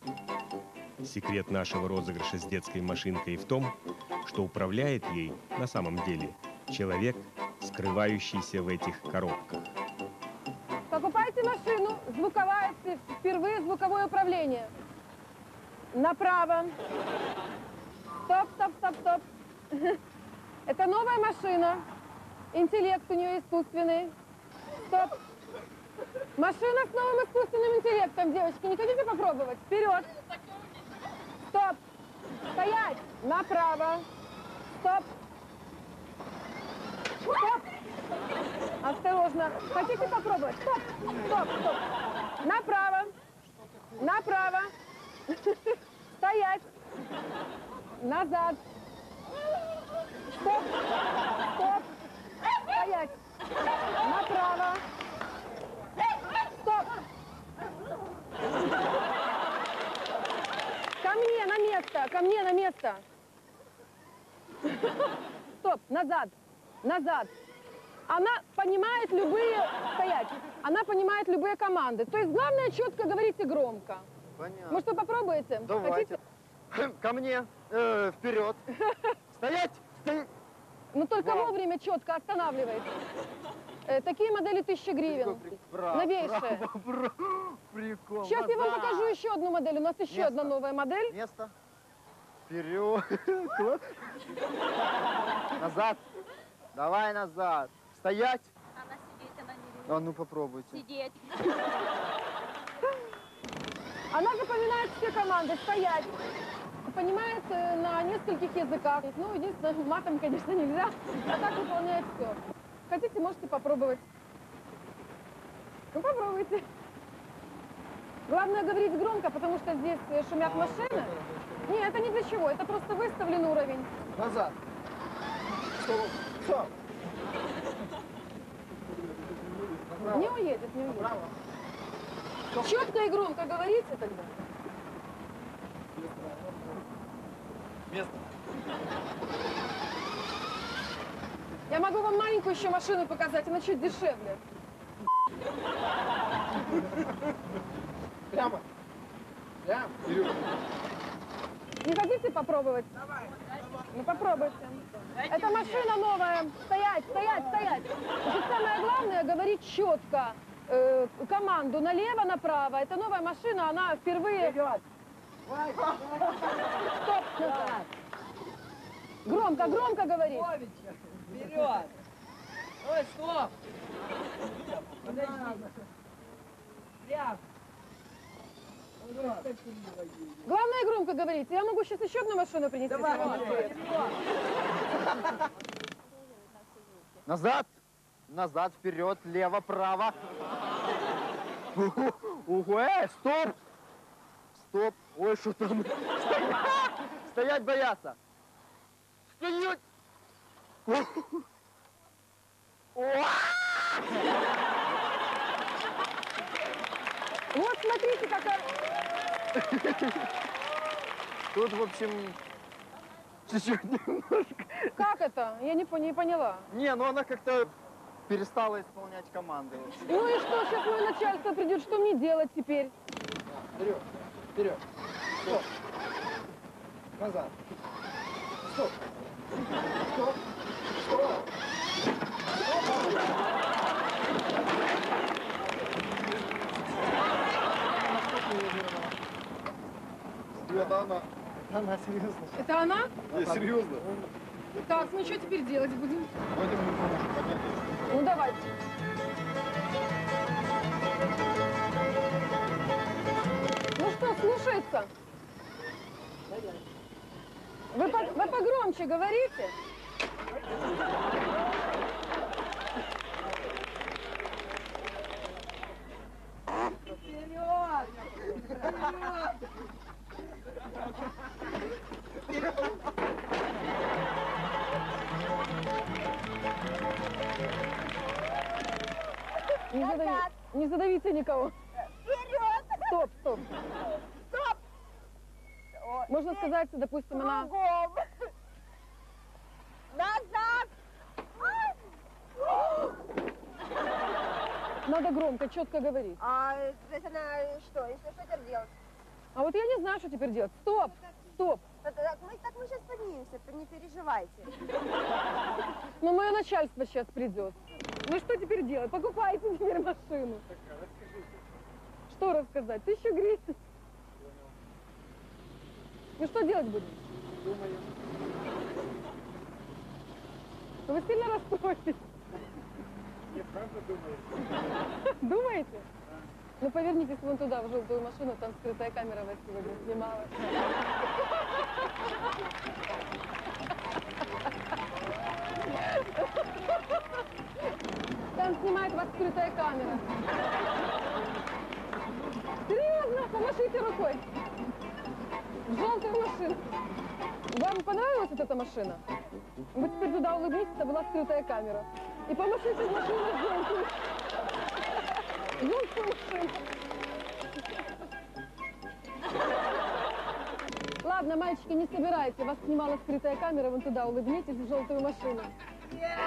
Секрет нашего розыгрыша с детской машинкой в том, что управляет ей на самом деле человек, скрывающийся в этих коробках. Покупайте машину, звуковая, впервые звуковое управление. Направо. Стоп, стоп, стоп, стоп. Это новая машина. Интеллект у нее искусственный. Стоп. Машина с новым искусственным интеллектом, девочки. Не хотите попробовать? Вперед. Стоп. Стоять. Направо. Стоп. Стоп. Осторожно. Хотите попробовать? Стоп. Стоп. Стоп. Направо. Направо. Стоять. Назад. Стоп. Стоп. Стоять. Направо. Стоп. Ко мне на место. Ко мне на место. Стоп. Назад. Назад. Она понимает любые... Стоять. Она понимает любые команды. То есть главное четко говорить и громко. Понятно. Может, вы попробуете? Давайте. Хотите? Ко мне. Вперед. Стоять. Стоять. Но только вовремя четко останавливает. Такие модели 1000 гривен. Новейшие. Прикол. Сейчас я вам покажу еще одну модель. У нас еще одна новая модель. Место. Вперед. Назад. Давай назад. Стоять. Она сидеть, она не любит. А ну попробуйте. Сидеть. Она запоминает все команды. Стоять. Понимает на нескольких языках. Ну, единственное, матом, конечно, нельзя. А так выполняет все. Хотите, можете попробовать. Ну, попробуйте. Главное говорить громко, потому что здесь шумят машины. Нет, это ни для чего. Это просто выставлен уровень. Назад. Стоп. Стоп. Не уедет, не уедет. Четко и громко говорите тогда. Место. Я могу вам маленькую еще машину показать, она чуть дешевле. Прямо. Прямо. Вперед. Не хотите попробовать? Давай. Ну попробуйте. Это машина новая. Стоять, стоять, стоять. Значит, самое главное говорить четко команду налево, направо. Это новая машина, она впервые... Вперед. Стоп. Громко, громко говорить. Вперед! Ой, стоп! Подожди. Прям. Главное громко говорить. Я могу сейчас еще одну машину принести. Давай, Назад. Назад, вперед, лево, право. Стоп. Стоп. Ой, что там? Стоять! Стоять бояться. Стоять! Вот смотрите, какая... Тут, в общем, чуть-чуть немножко. Как это? Я не поняла. Не, ну она как-то перестала исполнять команды. Ну и что, сейчас мое начальство придет, что мне делать теперь? Вперед, вперед. Стоп. Назад. Стоп. Стоп. Стоп. Это она. Она, серьезно. Это она? Не, серьезно. Так, ну что теперь делать будем? Давайте мы поможем поднять. Ну давайте. Ну что, слушается? Вы погромче говорите. Вперед! Не задавите никого. Вперед! Стоп, стоп. Стоп! Можно сказать, допустим, она... Кругом! Назад! Надо громко, четко говорить. А, то есть она что? Если что теперь делать? А вот я не знаю, что теперь делать. Стоп! Стоп! Так мы сейчас поднимемся, не переживайте. Ну, мое начальство сейчас придет. Ну, что теперь делать? Покупайте теперь машину. Что рассказать? 1000 гривен. Ну, что делать будем? Думаю. Ну, вы сильно расстроились. Я правда думаю. Думаете? Ну, повернитесь вон туда, в желтую машину, там скрытая камера вас сегодня снимала. Там снимает вас скрытая камера. Серьезно? Помашите рукой. В желтую машину. Вам понравилась вот эта машина? Вы теперь туда улыбнитесь, это была скрытая камера. И помашите в машину желтую. Желтую машину. Ладно, мальчики, не собирайте. Вас снимала скрытая камера, вон туда улыбнитесь в желтую машину.